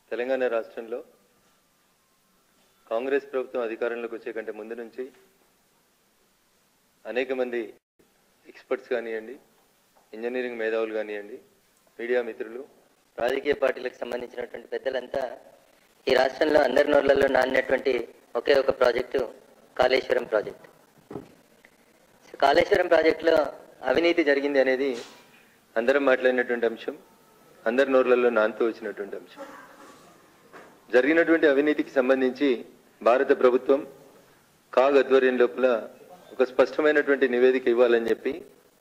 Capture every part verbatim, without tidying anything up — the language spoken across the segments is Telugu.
తెలంగాణ రాష్ట్రంలో కాంగ్రెస్ ప్రభుత్వం అధికారంలోకి వచ్చే కంటే ముందు నుంచి అనేక మంది ఎక్స్పర్ట్స్ కానివ్వండి, ఇంజనీరింగ్ మేధావులు కానివ్వండి, మీడియా మిత్రులు, రాజకీయ పార్టీలకు సంబంధించినటువంటి పెద్దలంతా ఈ రాష్ట్రంలో అందరి నోళ్లలో నానినటువంటి ఒకే ఒక ప్రాజెక్టు కాళేశ్వరం ప్రాజెక్టు. కాళేశ్వరం ప్రాజెక్టులో అవినీతి జరిగింది అనేది అందరం మాట్లాడినటువంటి అంశం, అందరి నోర్లలో నానుతూ వచ్చినటువంటి అంశం. జరిగినటువంటి అవినీతికి సంబంధించి భారత ప్రభుత్వం కాగ్ ఆధ్వర్యం లోపల ఒక స్పష్టమైనటువంటి నివేదిక ఇవ్వాలని చెప్పి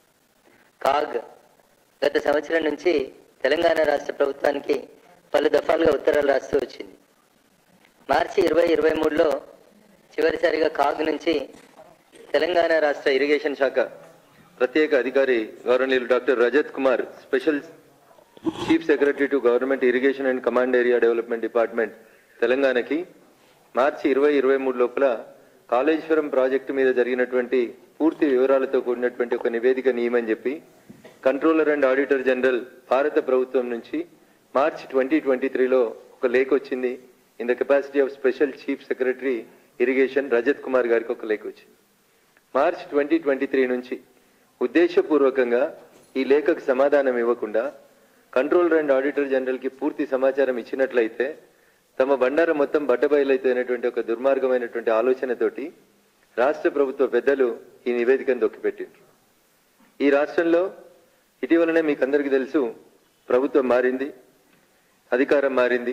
కాగ్ గత సంవత్సరం నుంచి తెలంగాణ రాష్ట్ర ప్రభుత్వానికి పలు దఫాలుగా ఉత్తరాలు రాస్తూ వచ్చింది. మార్చి ఇరవై ఇరవై మూడులో చివరిసారిగా కాగ్ నుంచి తెలంగాణ రాష్ట్ర ఇరిగేషన్ శాఖ ప్రత్యేక అధికారి governor doctor Rajat Kumar, special chief secretary to government irrigation and command area development department తెలంగాణకి మార్చి ఇరవై ఇరవై మూడు లోపల కాళేశ్వరం ప్రాజెక్టు మీద జరిగినటువంటి పూర్తి వివరాలతో కూడినటువంటి ఒక నివేదిక నియమని చెప్పి కంట్రోలర్ అండ్ ఆడిటర్ జనరల్ భారత ప్రభుత్వం నుంచి మార్చి ట్వంటీ ట్వంటీ త్రీలో ఒక లేఖ వచ్చింది. In the capacity of special chief secretary irrigation Rajat Kumar గారికి ఒక లేఖ వచ్చింది. మార్చి ట్వంటీ ట్వంటీ త్రీ నుంచి ఉద్దేశపూర్వకంగా ఈ లేఖకు సమాధానం ఇవ్వకుండా కంట్రోలర్ అండ్ ఆడిటర్ జనరల్కి పూర్తి సమాచారం ఇచ్చినట్లయితే తమ బండారం మొత్తం బట్టబయలైపోయినటువంటి ఒక దుర్మార్గమైనటువంటి ఆలోచనతోటి రాష్ట్ర ప్రభుత్వ పెద్దలు ఈ నివేదికను దొక్కిపెట్టిండ్రు. ఈ రాష్ట్రంలో ఇటీవలనే మీకు అందరికీ తెలుసు, ప్రభుత్వం మారింది, అధికారం మారింది.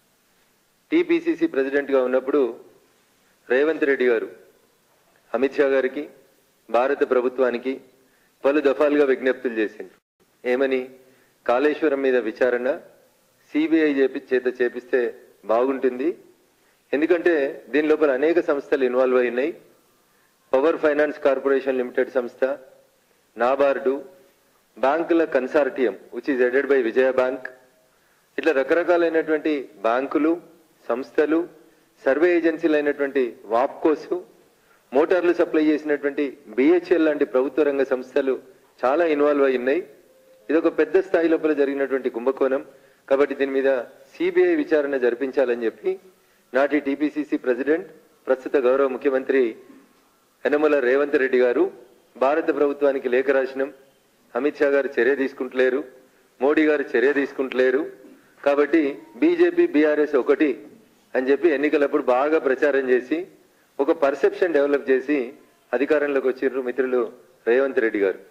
టీపీసీసీ ప్రెసిడెంట్గా ఉన్నప్పుడు రేవంత్ రెడ్డి గారు అమిత్ షా గారికి, భారత ప్రభుత్వానికి పలు దఫాలుగా విజ్ఞప్తులు చేసిండ్రు. ఏమని? కాళేశ్వరం మీద విచారణ సిబిఐ చేపి చేత చేపిస్తే బాగుంటుంది, ఎందుకంటే దీని లోపల అనేక సంస్థలు ఇన్వాల్వ్ అయినాయి. పవర్ ఫైనాన్స్ కార్పొరేషన్ లిమిటెడ్ సంస్థ, నాబార్డు, బ్యాంకుల consortium which is headed by Vijaya bank, ఇట్లా రకరకాలైనటువంటి బ్యాంకులు, సంస్థలు, సర్వే ఏజెన్సీలు అయినటువంటి వాప్కోస్, మోటార్లు సప్లై చేసినటువంటి బిహెచ్ఎల్ లాంటి ప్రభుత్వ రంగ సంస్థలు చాలా ఇన్వాల్వ్ అయి ఉన్నాయి. ఇది ఒక పెద్ద స్థాయి లోపల జరిగినటువంటి కుంభకోణం. కాబట్టి దీని మీద సిబిఐ విచారణ జరిపించాలని చెప్పి నాటి టీపీసీసీ ప్రెసిడెంట్, ప్రస్తుత గౌరవ ముఖ్యమంత్రి యనమల రేవంత్ రెడ్డి గారు భారత ప్రభుత్వానికి లేఖ రాసినాం. అమిత్ షా గారు చర్య తీసుకుంటలేరు, మోడీ గారు చర్య తీసుకుంటలేరు, కాబట్టి బీజేపీ బీఆర్ఎస్ ఒకటి అని చెప్పి ఎన్నికలప్పుడు బాగా ప్రచారం చేసి ఒక పర్సెప్షన్ డెవలప్ చేసి అధికారంలోకి వచ్చిర్రు మిత్రులు రేవంత్ రెడ్డి గారు.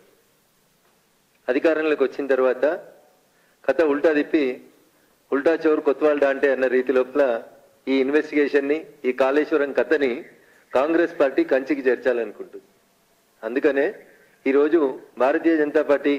అధికారంలోకి వచ్చిన తర్వాత కథ ఉల్టా తిప్పి ఉల్టా చోరు కొత్వాల్డా అంటే అన్న రీతి లోపల ఈ ఇన్వెస్టిగేషన్ని, ఈ కాళేశ్వరం కథని కాంగ్రెస్ పార్టీ కంచికి చేర్చాలనుకుంటుంది. అందుకనే ఈరోజు భారతీయ జనతా పార్టీ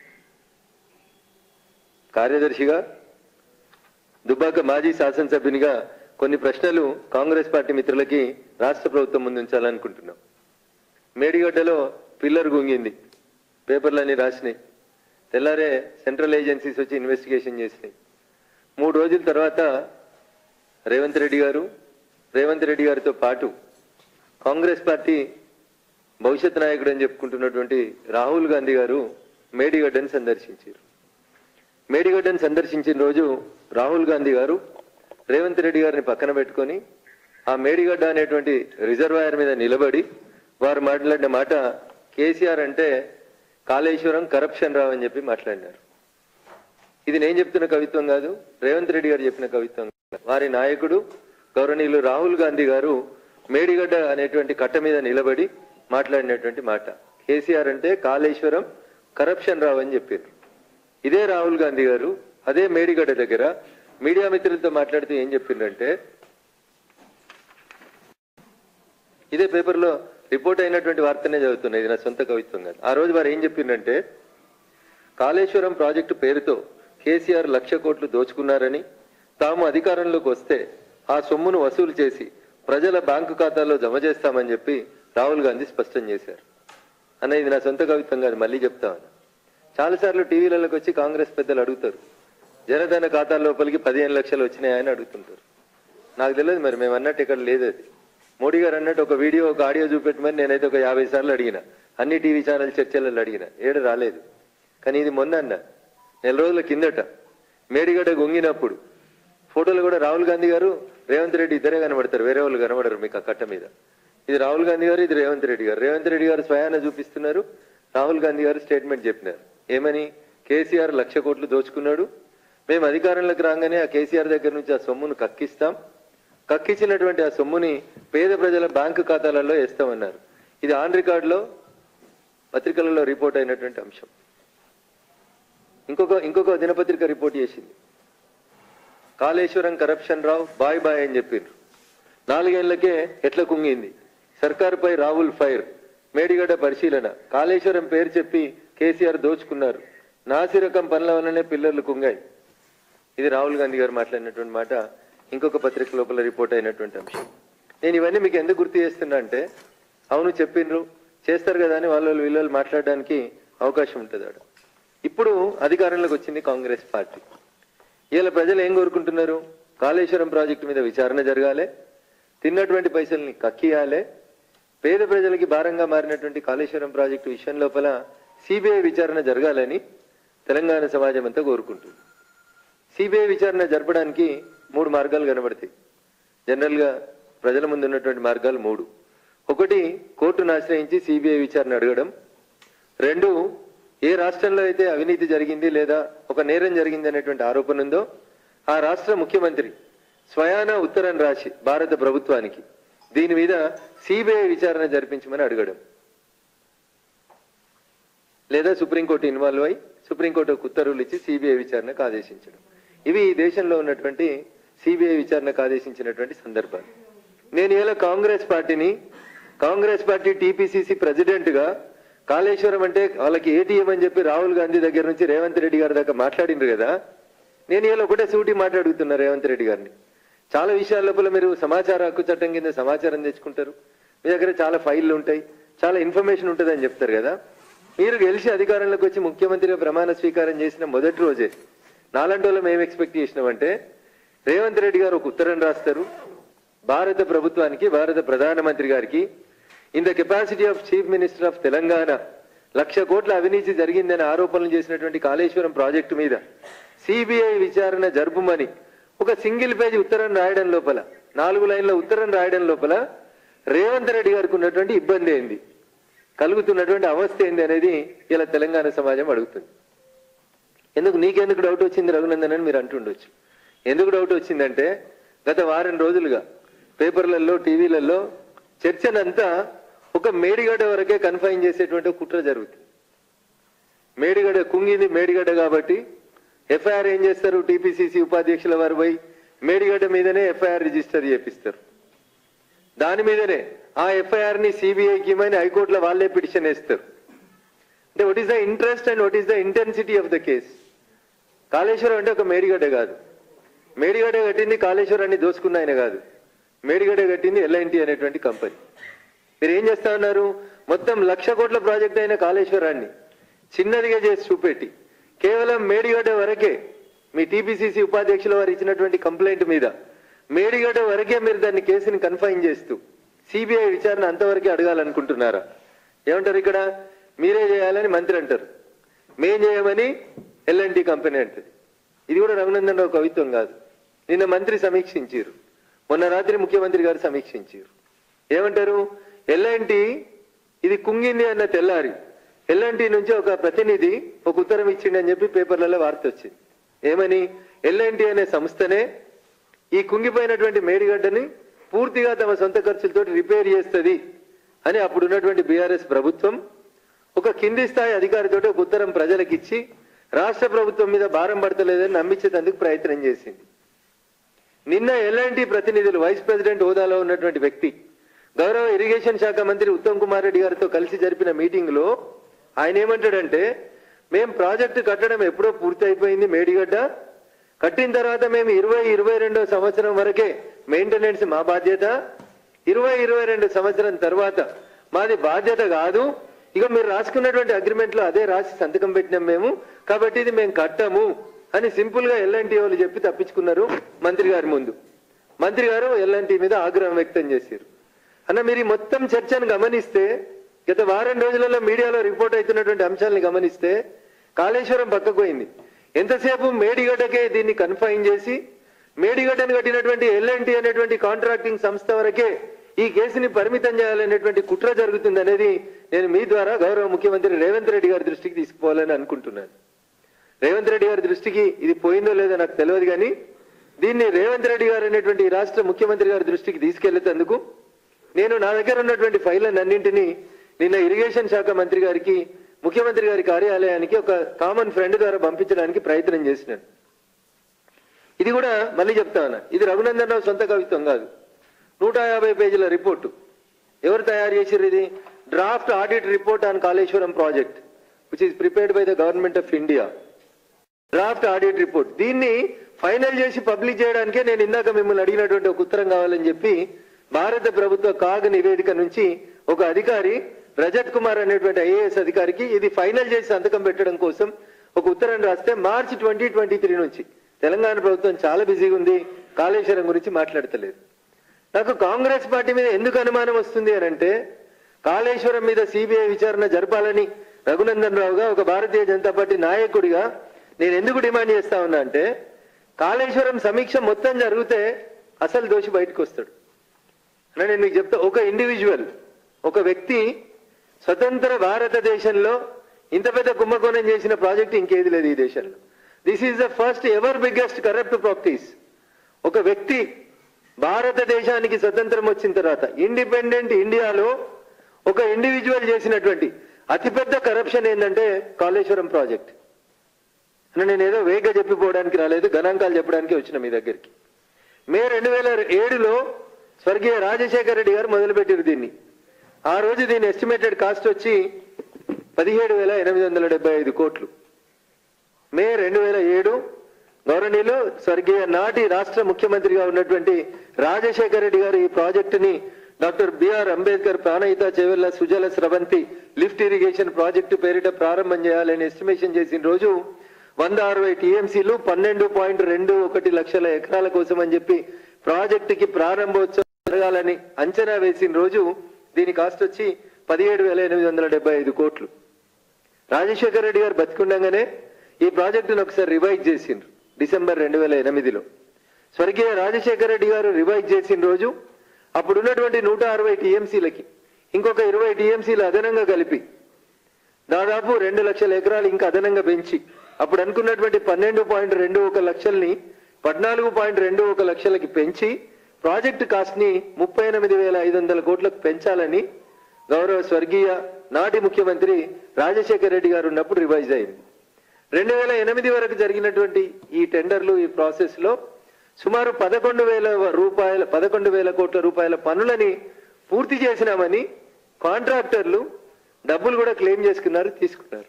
కార్యదర్శిగా, దుబ్బాక మాజీ శాసనసభ్యునిగా కొన్ని ప్రశ్నలు కాంగ్రెస్ పార్టీ మిత్రులకి రాష్ట్ర ప్రభుత్వం ముందు ఉంచాలనుకుంటున్నాం. మేడిగడ్డలో పిల్లర్ గుంగింది, పేపర్లన్నీ రాసినాయి. తెల్లారే సెంట్రల్ ఏజెన్సీస్ వచ్చి ఇన్వెస్టిగేషన్ చేసినాయి. మూడు రోజుల తర్వాత రేవంత్ రెడ్డి గారు, రేవంత్ రెడ్డి గారితో పాటు కాంగ్రెస్ పార్టీ భవిష్యత్ నాయకుడు అని చెప్పుకుంటున్నటువంటి రాహుల్ గాంధీ గారు మేడిగడ్డను సందర్శించారు. మేడిగడ్డను సందర్శించిన రోజు రాహుల్ గాంధీ గారు రేవంత్ రెడ్డి గారిని పక్కన పెట్టుకొని ఆ మేడిగడ్డ అనేటువంటి రిజర్వాయర్ మీద నిలబడి వారు మాట్లాడిన మాట, కేసీఆర్ అంటే కాళేశ్వరం కరప్షన్ రావు అని చెప్పి మాట్లాడినారు. ఇది నేను చెప్తున్న కవిత్వం కాదు, రేవంత్ రెడ్డి గారు చెప్పిన కవిత్వం. వారి నాయకుడు గౌరవనీయులు రాహుల్ గాంధీ గారు మేడిగడ్డ అనేటువంటి కట్ట మీద నిలబడి మాట్లాడినటువంటి మాట, కేసీఆర్ అంటే కాళేశ్వరం కరప్షన్ రావు అని చెప్పారు. ఇదే రాహుల్ గాంధీ గారు అదే మేడిగడ్డ దగ్గర మీడియా మిత్రులతో మాట్లాడుతూ ఏం చెప్పిందంటే, ఇదే పేపర్లో రిపోర్ట్ అయినటువంటి వార్తనే చదువుతున్నాయి, ఇది నా సొంత కవిత్వం కాదు. ఆ రోజు వారు ఏం చెప్పిందంటే, కాళేశ్వరం ప్రాజెక్టు పేరుతో కేసీఆర్ లక్ష కోట్లు దోచుకున్నారని, తాము అధికారంలోకి వస్తే ఆ సొమ్మును వసూలు చేసి ప్రజల బ్యాంకు ఖాతాల్లో జమ చేస్తామని చెప్పి రాహుల్ గాంధీ స్పష్టం చేశారు అన్న. ఇది నా సొంత కవిత్వం కాదు, మళ్ళీ చెప్తామని. చాలాసార్లు టీవీలలోకి వచ్చి కాంగ్రెస్ పెద్దలు అడుగుతారు, జనధన ఖాతాల లోపలికి పదిహేను లక్షలు వచ్చినాయని అడుగుతుంటారు. నాకు తెలియదు మరి, మేము అన్నట్టు ఇక్కడ లేదు. అది మోడీ గారు అన్నట్టు ఒక వీడియో, ఒక ఆడియో చూపెట్టమని నేనైతే ఒక యాభై సార్లు అడిగిన, అన్ని టీవీ ఛానల్ చర్చలలో అడిగిన, ఏడు రాలేదు. కానీ ఇది మొన్న అన్న, నెల రోజుల కిందట మేడిగడ్డ గొంగినప్పుడు ఫోటోలో కూడా రాహుల్ గాంధీ గారు రేవంత్ రెడ్డి ఇద్దరే కనబడతారు, వేరే వాళ్ళు కనబడరు మీకు ఆ కట్ట మీద. ఇది రాహుల్ గాంధీ గారు, ఇది రేవంత్ రెడ్డి గారు. రేవంత్ రెడ్డి గారు స్వయాన చూపిస్తున్నారు, రాహుల్ గాంధీ గారు స్టేట్మెంట్ చెప్పినారు. ఏమని? కేసీఆర్ లక్ష కోట్లు దోచుకున్నాడు, మేము అధికారంలోకి రాగానే ఆ కేసీఆర్ దగ్గర నుంచి ఆ సొమ్మును కక్కిస్తాం, కక్కించినటువంటి ఆ సొమ్ముని పేద ప్రజల బ్యాంకు ఖాతాలలో వేస్తామన్నారు. ఇది ఆన్ రికార్డులో పత్రికలలో రిపోర్ట్ అయినటువంటి అంశం. ఇంకొక ఇంకొక దినపత్రిక రిపోర్ట్ చేసింది, Kaleshwaram corruption Rao bye bye అని చెప్పిండ్రు. నాలుగేళ్లకే ఎట్లా కుంగింది. సర్కారుపై రాహుల్ ఫైర్, మేడిగడ్డ పరిశీలన, కాళేశ్వరం పేరు చెప్పి కేసీఆర్ దోచుకున్నారు, నాసిరకం పనుల వల్లనే పిల్లర్లు కుంగాయి. ఇది రాహుల్ గాంధీ గారు మాట్లాడినటువంటి మాట, ఇంకొక పత్రిక లోపల రిపోర్ట్ అయినటువంటి అంశం. నేను ఇవన్నీ మీకు ఎందుకు గుర్తు చేస్తున్నా అంటే, అవును చెప్పిండ్రు చేస్తారు కదా అని వాళ్ళు వీళ్ళు మాట్లాడడానికి అవకాశం ఉంటుంది. ఆడ ఇప్పుడు అధికారంలోకి వచ్చింది కాంగ్రెస్ పార్టీ. ఇలా ప్రజలు ఏం కోరుకుంటున్నారు? కాళేశ్వరం ప్రాజెక్టు మీద విచారణ జరగాలి, తిన్నటువంటి పైసల్ని కక్కియాలి, పేద ప్రజలకి భారంగా మారినటువంటి కాళేశ్వరం ప్రాజెక్టు విషయం లోపల సిబిఐ విచారణ జరగాలని తెలంగాణ సమాజం అంతా కోరుకుంటుంది. సిబిఐ విచారణ జరపడానికి మూడు మార్గాలు కనబడతాయి. జనరల్ గా ప్రజల ముందు ఉన్నటువంటి మార్గాలు మూడు. ఒకటి, కోర్టును ఆశ్రయించి సిబిఐ విచారణ అడగడం. రెండు, ఏ రాష్ట్రంలో అయితే అవినీతి జరిగింది లేదా ఒక నేరం జరిగింది అనేటువంటి ఆరోపణ ఉందో ఆ రాష్ట్ర ముఖ్యమంత్రి స్వయాన ఉత్తరం రాసి భారత ప్రభుత్వానికి దీని మీద సిబిఐ విచారణ జరిపించమని అడగడం, లేదా సుప్రీంకోర్టు ఇన్వాల్వ్ అయి సుప్రీంకోర్టు ఉత్తర్వులు ఇచ్చి సిబిఐ విచారణకు ఆదేశించడం. ఇవి ఈ దేశంలో ఉన్నటువంటి సిబిఐ విచారణకు ఆదేశించినటువంటి సందర్భాలు. నేను ఇలా కాంగ్రెస్ పార్టీని కాంగ్రెస్ పార్టీ టీపీసీసీ ప్రెసిడెంట్ గా కాళేశ్వరం అంటే వాళ్ళకి ఏటీఎం అని చెప్పి రాహుల్ గాంధీ దగ్గర నుంచి రేవంత్ రెడ్డి గారి దాకా మాట్లాడిండ్రు కదా. నేను ఇలా ఒకటే సూటి మాట్లాడుతున్నా రేవంత్ రెడ్డి గారిని. చాలా విషయాల లోపల మీరు సమాచార హక్కు చట్టం కింద సమాచారం తెచ్చుకుంటారు, మీ దగ్గర చాలా ఫైళ్లు ఉంటాయి, చాలా ఇన్ఫర్మేషన్ ఉంటుంది అని చెప్తారు కదా. మీరు గెలిచి అధికారంలోకి వచ్చి ముఖ్యమంత్రిగా ప్రమాణ స్వీకారం చేసిన మొదటి రోజే నాలంటి వాళ్ళం ఏం ఎక్స్పెక్ట్ చేసినామంటే, రేవంత్ రెడ్డి గారు ఒక ఉత్తరం రాస్తారు భారత ప్రభుత్వానికి, భారత ప్రధానమంత్రి గారికి, in the capacity of chief minister of Telangana లక్ష కోట్ల అవినీతి జరిగిందని ఆరోపణలు చేసినటువంటి కాళేశ్వరం ప్రాజెక్టు మీద సిబిఐ విచారణ జరుపుమని ఒక సింగిల్ పేజీ ఉత్తరం రాయడం లోపల, నాలుగు లైన్ల ఉత్తరం రాయడం లోపల రేవంత్ రెడ్డి గారికి ఉన్నటువంటి ఇబ్బంది ఏంది, కలుగుతున్నటువంటి అవస్థ ఏంది అనేది ఇలా తెలంగాణ సమాజం అడుగుతుంది. ఎందుకు నీకెందుకు డౌట్ వచ్చింది రఘునందన్ అని మీరు అంటుండొచ్చు. ఎందుకు డౌట్ వచ్చిందంటే, గత వారం రోజులుగా పేపర్లలో టీవీలలో చర్చనంతా ఒక మేడిగడ్డ వరకే కన్ఫైన్ చేసేటువంటి కుట్ర జరుగుతుంది. మేడిగడ్డ కుంగింది మేడిగడ్డ కాబట్టి ఎఫ్ఐఆర్ ఏం చేస్తారు, టీపీసీసీ ఉపాధ్యక్షుల వారు పోయి మేడిగడ్డ మీదనే ఎఫ్ఐఆర్ రిజిస్టర్ చేపిస్తారు. దాని మీదనే ఆ ఎఫ్ఐఆర్ ని సిబిఐకి ఇమ్మని హైకోర్టులో వాళ్ళే పిటిషన్ వేస్తారు. అంటే what is the interest and what is the intensity of the case. Kaleshwaram అంటే ఒక మేడిగడ్డ కాదు, మేడిగడ్డ కట్టింది కాళేశ్వరాన్ని దోచుకున్న ఆయన కాదు, మేడిగడ్డ కట్టింది ఎల్ఐఎన్టీ అనేటువంటి కంపెనీ. మీరు ఏం చేస్తా ఉన్నారు, మొత్తం లక్ష కోట్ల ప్రాజెక్ట్ అయిన కాళేశ్వరాన్ని చిన్నదిగా చేసి చూపెట్టి కేవలం మేడిగడ్డ వరకే మీ టీపీసీసీ ఉపాధ్యక్షుల వారు ఇచ్చినటువంటి కంప్లైంట్ మీద మేడిగడ్డ వరకే మీరు దాన్ని కేసుని కన్ఫైన్ చేస్తూ సిబిఐ విచారణ అంతవరకే అడగాలనుకుంటున్నారా? ఏమంటారు ఇక్కడ, మీరే చేయాలని మంత్రి అంటారు, మేం చేయమని ఎల్ఎన్టీ కంపెనీ అంటది. ఇది కూడా రఘునందన్ రావు కవిత్వం కాదు. నిన్న మంత్రి సమీక్షించారు, మొన్న రాత్రి ముఖ్యమంత్రి గారు సమీక్షించారు. ఏమంటారు, ఎల్ఎన్టీ ఇది కుంగింది అన్న తెల్లారి ఎల్ఎన్టీ నుంచి ఒక ప్రతినిధి ఒక ఉత్తరం ఇచ్చిండని చెప్పి పేపర్లలో వార్త వచ్చింది. ఏమని, ఎల్ఎన్టీ అనే సంస్థనే ఈ కుంగిపోయినటువంటి మేడిగడ్డని పూర్తిగా తమ సొంత ఖర్చులతో రిపేర్ చేస్తుంది అని అప్పుడు ఉన్నటువంటి బీఆర్ఎస్ ప్రభుత్వం ఒక కింది స్థాయి అధికారితో ఒక ఉత్తరం ప్రజలకు ఇచ్చి రాష్ట్ర ప్రభుత్వం మీద భారం పడతలేదని నమ్మించేందుకు ప్రయత్నం చేసింది. నిన్న ఎల్ఎన్టీ ప్రతినిధులు వైస్ ప్రెసిడెంట్ హోదాలో ఉన్నటువంటి వ్యక్తి గౌరవ ఇరిగేషన్ శాఖ మంత్రి ఉత్తమ్ కుమార్ రెడ్డి గారితో కలిసి జరిపిన మీటింగ్ లో ఆయన ఏమంటాడంటే, మేం ప్రాజెక్టు కట్టడం ఎప్పుడో పూర్తి అయిపోయింది, మేడిగడ్డ కట్టిన తర్వాత మేము ఇరవై ఇరవై రెండో సంవత్సరం వరకే మెయింటెనెన్స్ మా బాధ్యత, ఇరవై ఇరవై రెండు సంవత్సరం తర్వాత మాది బాధ్యత కాదు, ఇక మీరు రాసుకున్నటువంటి అగ్రిమెంట్ లో అదే రాసి సంతకం పెట్టినాం మేము, కాబట్టి ఇది మేము కట్టము అని సింపుల్ గా ఎల్ఎన్టీ వాళ్ళు చెప్పి తప్పించుకున్నారు మంత్రి గారి ముందు. మంత్రి గారు ఎల్ఎన్టీ మీద ఆగ్రహం వ్యక్తం చేశారు. అన్న మీరు ఈ మొత్తం చర్చను గమనిస్తే, గత వారం రోజులలో మీడియాలో రిపోర్ట్ అవుతున్నటువంటి అంశాలను గమనిస్తే కాళేశ్వరం పక్కకు పోయింది. ఎంతసేపు మేడిగడ్డకే దీన్ని కన్ఫైన్ చేసి మేడిగడ్డను కట్టినటువంటి ఎల్ఎన్టీ అనేటువంటి కాంట్రాక్టింగ్ సంస్థ వరకే ఈ కేసుని పరిమితం చేయాలనేటువంటి కుట్ర జరుగుతుంది అనేది నేను మీ ద్వారా గౌరవ ముఖ్యమంత్రి రేవంత్ రెడ్డి గారి దృష్టికి తీసుకుపోవాలని అనుకుంటున్నాను. రేవంత్ రెడ్డి గారి దృష్టికి ఇది పోయిందో లేదో నాకు తెలియదు, కానీ దీన్ని రేవంత్ రెడ్డి గారు అనేటువంటి రాష్ట్ర ముఖ్యమంత్రి గారి దృష్టికి తీసుకెళ్లేందుకు నేను నా దగ్గర ఉన్నటువంటి ఫైళ్ళని అన్నింటినీ నిన్న ఇరిగేషన్ శాఖ మంత్రి గారికి, ముఖ్యమంత్రి గారి కార్యాలయానికి ఒక కామన్ ఫ్రెండ్ ద్వారా పంపించడానికి ప్రయత్నం చేసినాను. ఇది కూడా మళ్ళీ చెప్తా ఉన్నా, ఇది రఘునందన్ రావు సొంత కవిత్వం కాదు. నూట యాభై పేజీల రిపోర్టు ఎవరు తయారు చేసిర్రు? ఇది draft audit report on Kaleshwaram project which is prepared by the government of India. Draft audit report దీన్ని ఫైనల్ చేసి పబ్లిష్ చేయడానికే నేను ఇందాక మిమ్మల్ని అడిగినటువంటి ఒక ఉత్తరం కావాలని చెప్పి భారత ప్రభుత్వ కాగ్ నివేదిక నుంచి ఒక అధికారి రజత్ కుమార్ అనేటువంటి ఐఏఎస్ అధికారికి ఇది ఫైనల్ చేసి సంతకం పెట్టడం కోసం ఒక ఉత్తరం రాస్తే మార్చి ట్వంటీ ట్వంటీ త్రీ నుంచి తెలంగాణ ప్రభుత్వం చాలా బిజీగా ఉంది, కాళేశ్వరం గురించి మాట్లాడతలేదు. నాకు కాంగ్రెస్ పార్టీ మీద ఎందుకు అనుమానం వస్తుంది అని అంటే, కాళేశ్వరం మీద సిబిఐ విచారణ జరపాలని రఘునందన్ రావుగా ఒక భారతీయ జనతా పార్టీ నాయకుడిగా నేను ఎందుకు డిమాండ్ చేస్తా ఉన్నా అంటే, కాళేశ్వరం సమీక్ష మొత్తం జరిగితే అసలు దోషి బయటకు వస్తాడు. అని నేను మీకు చెప్తా, ఒక ఇండివిజువల్, ఒక వ్యక్తి స్వతంత్ర భారతదేశంలో ఇంత పెద్ద కుంభకోణం చేసిన ప్రాజెక్ట్ ఇంకేది లేదు ఈ దేశంలో. This is the first ever biggest corrupt practice. ఒక వ్యక్తి భారతదేశానికి స్వతంత్రం వచ్చిన తర్వాత ఇండిపెండెంట్ ఇండియాలో ఒక ఇండివిజువల్ చేసినటువంటి అతిపెద్ద కరప్షన్ ఏంటంటే కాళేశ్వరం ప్రాజెక్ట్. అని నేను ఏదో వేగ చెప్పిపోవడానికి రాలేదు, గణాంకాలు చెప్పడానికి వచ్చిన మీ దగ్గరికి. మే రెండు వేల ఏడులో స్వర్గీయ రాజశేఖర రెడ్డి గారు మొదలుపెట్టారు దీన్ని. ఆ రోజు దీని ఎస్టిమేటెడ్ కాస్ట్ వచ్చి పదిహేడు వేల ఎనిమిది వందల డెబ్బై ఐదు కోట్లు. మే రెండు వేల ఏడు గౌరవనీయులు స్వర్గీయ నాటి రాష్ట్ర ముఖ్యమంత్రిగా ఉన్నటువంటి రాజశేఖర రెడ్డి గారు ఈ ప్రాజెక్టుని doctor BR Ambedkar Pranahita Chevella Sujala Sravanthi lift irrigation project పేరిట ప్రారంభం చేయాలని ఎస్టిమేషన్ చేసిన రోజు వంద అరవై టీఎంసీలు పన్నెండు పాయింట్ రెండు ఒకటి లక్షల ఎకరాల కోసం అని చెప్పి ప్రాజెక్టుకి ప్రారంభోత్సవం జరగాలని అంచనా వేసిన రోజు దీని కాస్ట్ వచ్చి పదిహేడు వేల ఎనిమిది వందల డెబ్బై ఐదు కోట్లు. రాజశేఖర రెడ్డి గారు బతికుండగానే ఈ ప్రాజెక్టును ఒకసారి రివైజ్ చేసిండ్రు డిసెంబర్ రెండు వేల ఎనిమిదిలో. స్వర్గీయ రాజశేఖర రెడ్డి గారు రివైజ్ చేసిన రోజు అప్పుడున్నటువంటి నూట అరవై టీఎంసీలకి ఇంకొక ఇరవై టీఎంసీలు అదనంగా కలిపి దాదాపు రెండు లక్షల ఎకరాలు ఇంకా అదనంగా పెంచి అప్పుడు అనుకున్నటువంటి పన్నెండు పాయింట్ రెండు ఒక లక్షల్ని పద్నాలుగు పాయింట్ రెండు ఒక లక్షలకి పెంచి ప్రాజెక్టు కాస్ట్ ని ముప్పై ఎనిమిది వేల ఐదు వందల కోట్లకు పెంచాలని గౌరవ స్వర్గీయ నాటి ముఖ్యమంత్రి రాజశేఖర రెడ్డి గారు ఉన్నప్పుడు రివైజ్ అయింది. రెండు వేల ఎనిమిది వరకు జరిగినటువంటి ఈ టెండర్లు, ఈ ప్రాసెస్ లో సుమారు పదకొండు వేల రూపాయల పదకొండు వేల కోట్ల రూపాయల పనులని పూర్తి చేసినామని కాంట్రాక్టర్లు డబ్బులు కూడా క్లెయిమ్ చేసుకున్నారు, తీసుకున్నారు.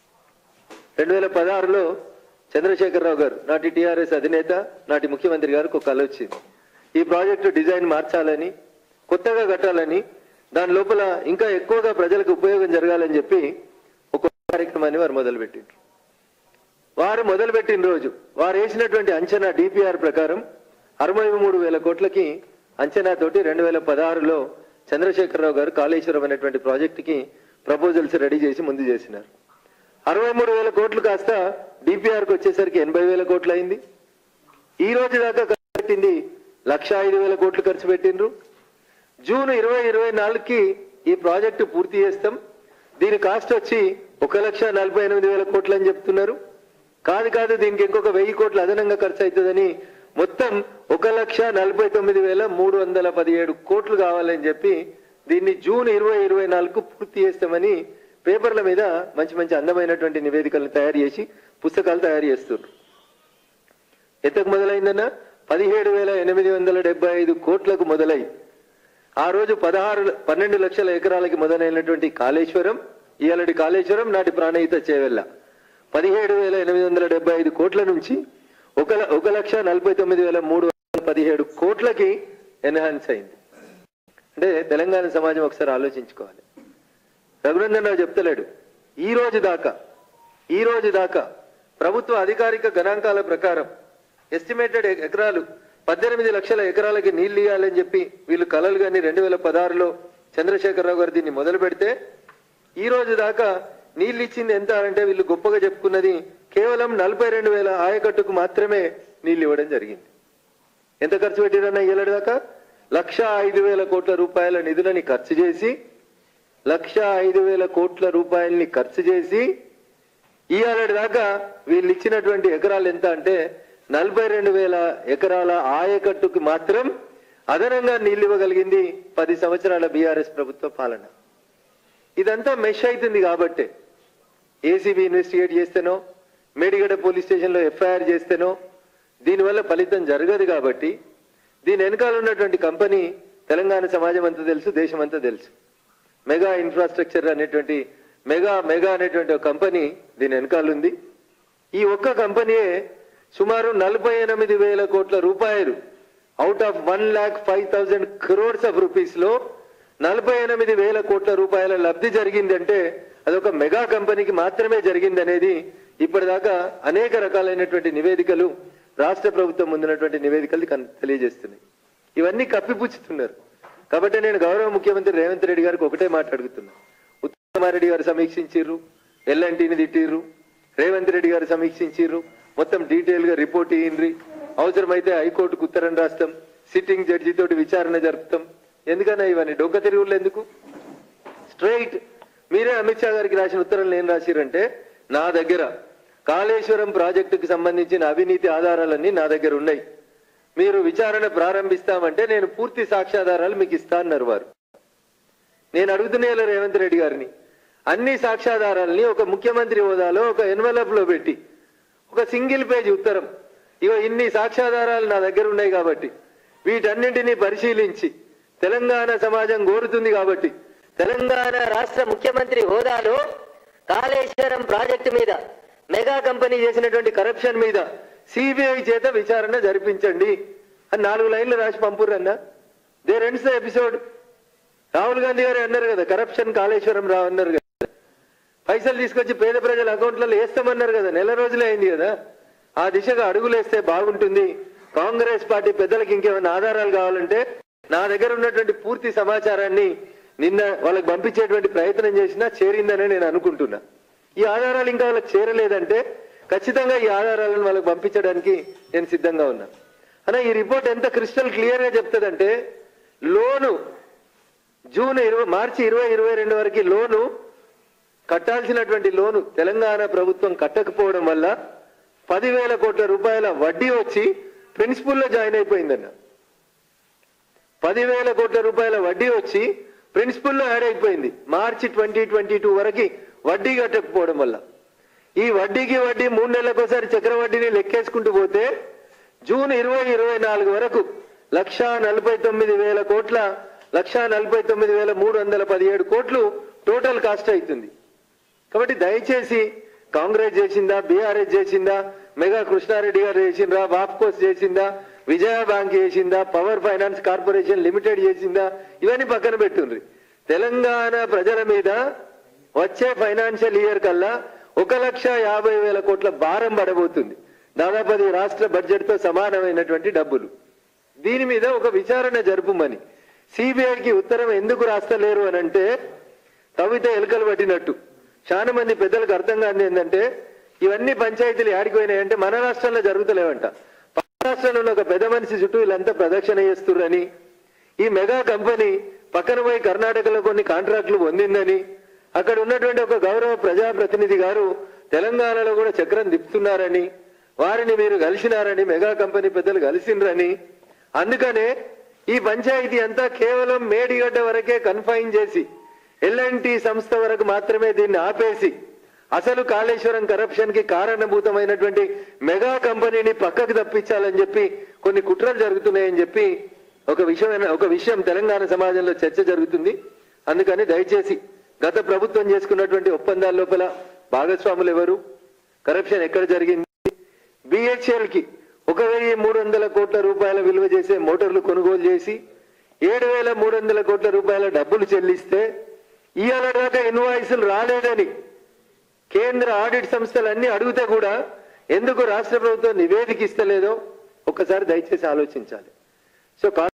రెండు వేల పదహారులో చంద్రశేఖరరావు గారు నాటి టిఆర్ఎస్ అధినేత నాటి ముఖ్యమంత్రి గారికి ఒక కల వచ్చింది. ఈ ప్రాజెక్టు డిజైన్ మార్చాలని, కొత్తగా కట్టాలని, దాని లోపల ఇంకా ఎక్కువగా ప్రజలకు ఉపయోగం జరగాలని చెప్పి ఒక కార్యక్రమాన్ని వారు మొదలుపెట్టిండ్రు. వారు మొదలుపెట్టిన రోజు వారు వేసినటువంటి అంచనా డిపిఆర్ ప్రకారం అరవై మూడు వేల కోట్లకి అంచనాతోటి రెండు వేల పదహారులో చంద్రశేఖరరావు గారు కాళేశ్వరం అనేటువంటి ప్రాజెక్టుకి ప్రపోజల్స్ రెడీ చేసి ముందు చేసినారు. అరవై మూడు వేల కోట్లు కాస్త డిపిఆర్కి వచ్చేసరికి ఎనభై వేల కోట్లు అయింది. ఈ రోజు దాకా ఖర్చు పెట్టింది లక్ష ఐదు వేల కోట్లు ఖర్చు పెట్టిండ్రు. జూన్ ఇరవై ఇరవై నాలుగుకి ఈ ప్రాజెక్టు పూర్తి చేస్తాం, దీని కాస్ట్ వచ్చి ఒక లక్ష నలభై ఎనిమిది వేల కోట్లు అని చెప్తున్నారు. కాదు కాదు దీనికి ఇంకొక వెయ్యి కోట్లు అదనంగా ఖర్చు అవుతుందని మొత్తం ఒక లక్ష నలభై తొమ్మిది వేల మూడు వందల పదిహేడు కోట్లు కావాలని చెప్పి దీన్ని జూన్ ఇరవై ఇరవై నాలుగు పూర్తి చేస్తామని పేపర్ల మీద మంచి మంచి అందమైనటువంటి నివేదికలను తయారు చేసి పుస్తకాలు తయారు చేస్తున్నారు. ఎంతకు మొదలైందన్న పదిహేడు వేల ఎనిమిది వందల డెబ్బై ఐదు కోట్లకు మొదలై ఆ రోజు పదహారు పన్నెండు లక్షల ఎకరాలకి మొదలైనటువంటి కాళేశ్వరం, ఇయాలటి కాళేశ్వరం నాటి ప్రాణహిత చేవెళ్ళ పదిహేడు వేల ఎనిమిది వందల డెబ్బై ఐదు కోట్ల నుంచి ఒక ఒక లక్ష నలభై తొమ్మిది వేల మూడు వందల పదిహేడు కోట్లకి ఎన్హాన్స్ అయింది. అంటే తెలంగాణ సమాజం ఒకసారి ఆలోచించుకోవాలి. రఘునందన్ రావు చెప్తలేడు, ఈ రోజు దాకా ఈ రోజు దాకా ప్రభుత్వ అధికారిక గణాంకాల ప్రకారం ఎస్టిమేటెడ్ ఎకరాలు పద్దెనిమిది లక్షల ఎకరాలకి నీళ్లు ఇవ్వాలని చెప్పి వీళ్ళు కలలు కానీ రెండు వేల పదహారులో చంద్రశేఖరరావు గారు దీన్ని మొదలు పెడితే ఈ రోజు దాకా నీళ్ళు ఇచ్చింది ఎంత అంటే వీళ్ళు గొప్పగా చెప్పుకున్నది కేవలం నలభై రెండు వేల ఆయకట్టుకు మాత్రమే నీళ్లు ఇవ్వడం జరిగింది. ఎంత ఖర్చు పెట్టిరన్నా ఏళ్ళ దాకా లక్ష ఐదు వేల కోట్ల రూపాయల నిధులని ఖర్చు చేసి లక్ష ఐదు వేల కోట్ల రూపాయలని ఖర్చు చేసి ఇవాళ దాకా వీళ్ళు ఇచ్చినటువంటి ఎకరాలు ఎంత అంటే నలభై రెండు వేల ఎకరాల ఆయకట్టుకు మాత్రం అదనంగా నీళ్లు ఇవ్వగలిగింది పది సంవత్సరాల బీఆర్ఎస్ ప్రభుత్వ పాలన. ఇదంతా మెష్ అవుతుంది కాబట్టి ఏసీబీ ఇన్వెస్టిగేట్ చేస్తేనో మేడిగడ్డ పోలీస్ స్టేషన్లో ఎఫ్ఐఆర్ చేస్తేనో దీనివల్ల ఫలితం జరగదు. కాబట్టి దీని వెనకాల ఉన్నటువంటి కంపెనీ తెలంగాణ సమాజం అంతా తెలుసు, దేశం అంతా తెలుసు. మెగా ఇన్ఫ్రాస్ట్రక్చర్ అనేటువంటి మెగా మెగా అనేటువంటి ఒక కంపెనీ దీని వెనకాల ఉంది. ఈ ఒక్క కంపెనీయే సుమారు నలభై ఎనిమిది వేల కోట్ల రూపాయలు out of one lakh five thousand crores of rupees లో నలభై ఎనిమిది వేల కోట్ల రూపాయల లబ్ధి జరిగిందంటే అదొక మెగా కంపెనీకి మాత్రమే జరిగింది అనేది ఇప్పటిదాకా అనేక రకాలైనటువంటి నివేదికలు రాష్ట్ర ప్రభుత్వం ముందున్నటువంటి నివేదికలు తెలియజేస్తున్నాయి. ఇవన్నీ కప్పిపుచ్చుతున్నారు. కాబట్టి నేను గౌరవ ముఖ్యమంత్రి రేవంత్ రెడ్డి గారికి ఒకటే మాట అడుగుతున్నా. ఉత్తమారెడ్డి గారు సమీక్షించిర్రు, ఎల్ఎన్టీని తిట్టిర్రు, రేవంత్ రెడ్డి గారు సమీక్షించిర్రు, మొత్తం డీటెయిల్ గా రిపోర్ట్ ఇయ్యండ్రి, అవసరమైతే హైకోర్టుకు ఉత్తరం రాస్తాం, సిట్టింగ్ జడ్జి తోటి విచారణ జరుపుతాం. ఎందుకన్నా ఇవన్నీ డొక్క తిరుగుళ్ళు ఎందుకు? స్ట్రైట్ మీరే అమిత్ షా గారికి రాసిన ఉత్తరంలో ఏం రాసిరంటే, నా దగ్గర కాళేశ్వరం ప్రాజెక్టుకు సంబంధించిన అవినీతి ఆధారాలన్నీ నా దగ్గర ఉన్నాయి, మీరు విచారణ ప్రారంభిస్తామంటే నేను పూర్తి సాక్ష్యాధారాలు మీకు ఇస్తా అన్నారు వారు. నేను అడుగుతున్నా రేవంత్ రెడ్డి గారిని, అన్ని సాక్ష్యాధారాలని ఒక ముఖ్యమంత్రి హోదాలో ఒక ఎన్వలప్ లో పెట్టి ఒక సింగిల్ పేజ్ ఉత్తరం, ఇగో ఇన్ని సాక్ష్యాధారాలు నా దగ్గర ఉన్నాయి కాబట్టి వీటన్నింటినీ పరిశీలించి తెలంగాణ సమాజం కోరుతుంది కాబట్టి తెలంగాణ రాష్ట్ర ముఖ్యమంత్రి హోదాలో కాళేశ్వరం ప్రాజెక్టు మీద మెగా కంపెనీ చేసినటువంటి కరప్షన్ మీద సిబిఐ చేత విచారణ జరిపించండి అని నాలుగు లైన్లు రాసి పంపురన్నా. They ends the episode. Rahul Gandhi garu అన్నారు కదా, కరప్షన్ కాళేశ్వరం రా అన్నారు కదా, పైసలు తీసుకొచ్చి పేద ప్రజల అకౌంట్లలో వేస్తామన్నారు కదా, నెల రోజులే అయింది కదా. ఆ దిశగా అడుగులేస్తే బాగుంటుంది. కాంగ్రెస్ పార్టీ పెద్దలకు ఇంకేమైనా ఆధారాలు కావాలంటే నా దగ్గర ఉన్నటువంటి పూర్తి సమాచారాన్ని నిన్న వాళ్ళకి పంపించేటువంటి ప్రయత్నం చేసినా చేరిందని నేను అనుకుంటున్నా. ఈ ఆధారాలు ఇంకా వాళ్ళకి చేరలేదంటే ఖచ్చితంగా ఈ ఆధారాలను వాళ్ళకి పంపించడానికి నేను సిద్ధంగా ఉన్నా. అన్న ఈ రిపోర్ట్ ఎంత క్రిస్టల్ క్లియర్ గా చెప్తుందంటే, లోను జూన్ ఇరవై మార్చి ఇరవై ఇరవై రెండు వరకు లోను కట్టాల్సినటువంటి లోను తెలంగాణ ప్రభుత్వం కట్టకపోవడం వల్ల పదివేల కోట్ల రూపాయల వడ్డీ వచ్చి ప్రిన్సిపల్లో జాయిన్ అయిపోయిందన్న. పదివేల కోట్ల రూపాయల వడ్డీ వచ్చి ప్రిన్సిపల్లో యాడ్ అయిపోయింది మార్చి ట్వంటీ ట్వంటీ టూ వరకు వడ్డీ కట్టకపోవడం వల్ల. ఈ వడ్డీకి వడ్డీ మూడు నెలలకు ఒకసారి చక్రవడ్డీని లెక్కేసుకుంటూ పోతే జూన్ ఇరవై ఇరవై నాలుగు వరకు లక్షా నలభై తొమ్మిది వేల కోట్ల లక్షా నలభై తొమ్మిది వేల మూడు వందల పదిహేడు కోట్లు టోటల్ కాస్ట్ అవుతుంది. కాబట్టి దయచేసి కాంగ్రెస్ చేసిందా, బీఆర్ఎస్ చేసిందా, మెగా కృష్ణారెడ్డి గారు చేసిందా, వాప్కోస్ చేసిందా, విజయ బ్యాంక్ చేసిందా, పవర్ ఫైనాన్స్ కార్పొరేషన్ లిమిటెడ్ చేసిందా, ఇవన్నీ పక్కన పెట్టుండ్రి. తెలంగాణ ప్రజల మీద వచ్చే ఫైనాన్షియల్ ఇయర్ కల్లా ఒక లక్ష యాభై వేల కోట్ల భారం పడబోతుంది. దాదాపు అది రాష్ట్ర బడ్జెట్ తో సమానమైనటువంటి డబ్బులు. దీని మీద ఒక విచారణ జరుపుమని సిబిఐకి ఉత్తరం ఎందుకు రాస్తలేరు అని అంటే తవ్వితే ఎలుకలు పట్టినట్టు. చాలా మంది పెద్దలకు అర్థం కాదు ఏంటంటే, ఇవన్నీ పంచాయతీలు ఆడిపోయినాయంటే మన రాష్ట్రంలో జరుగుతలేవంట. రాష్ట్రంలో ఒక పెద్ద మనిషి చుట్టూ వీళ్ళంతా ప్రదక్షిణ చేస్తుర్రని, ఈ మెగా కంపెనీ పక్కన పోయి కర్ణాటకలో కొన్ని కాంట్రాక్టులు పొందిందని, అక్కడ ఉన్నటువంటి ఒక గౌరవ ప్రజాప్రతినిధి గారు తెలంగాణలో కూడా చక్రం తిప్పుతున్నారని, వారిని మీరు కలిసినారని, మెగా కంపెనీ పెద్దలు కలిసిండ్రని, అందుకనే ఈ పంచాయతీ అంతా కేవలం మేడిగడ్డ వరకే కన్ఫైన్ చేసి ఎల్ఎన్టీ సంస్థ వరకు మాత్రమే దీన్ని ఆపేసి అసలు కాళేశ్వరం కరప్షన్ కి కారణభూతమైనటువంటి మెగా కంపెనీని పక్కకు తప్పించాలని చెప్పి కొన్ని కుట్రలు జరుగుతున్నాయని చెప్పి ఒక విషయం ఒక విషయం తెలంగాణ సమాజంలో చర్చ జరుగుతుంది. అందుకని దయచేసి గత ప్రభుత్వం చేసుకున్నటువంటి ఒప్పందాల లోపల భాగస్వాములు ఎవరు, కరప్షన్ ఎక్కడ జరిగింది, బిహెచ్ఎల్ కి ఒక వెయ్యి మూడు వందల కోట్ల రూపాయల విలువ చేసే మోటార్లు కొనుగోలు చేసి ఏడు వేల మూడు వందల కోట్ల రూపాయల డబ్బులు చెల్లిస్తే ఇవాళ దాకా ఇన్వాయిస్లు రాలేదని కేంద్ర ఆడిట్ సంస్థలన్నీ అడిగితే కూడా ఎందుకు రాష్ట్ర ప్రభుత్వం నివేదిక ఇస్తలేదో ఒక్కసారి దయచేసి ఆలోచించాలి. సో